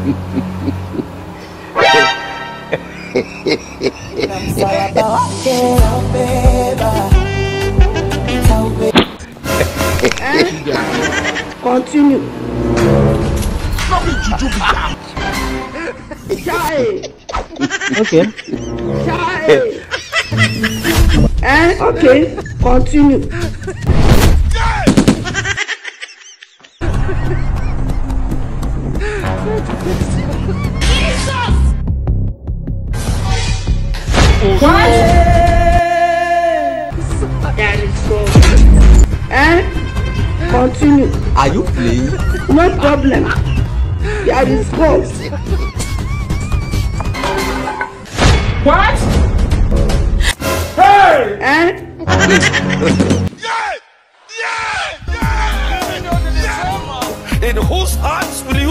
Continue. Okay. Okay, continue. What? That is so. Continue. Are you playing? No problem. That is go. What? Hey! In whose hearts will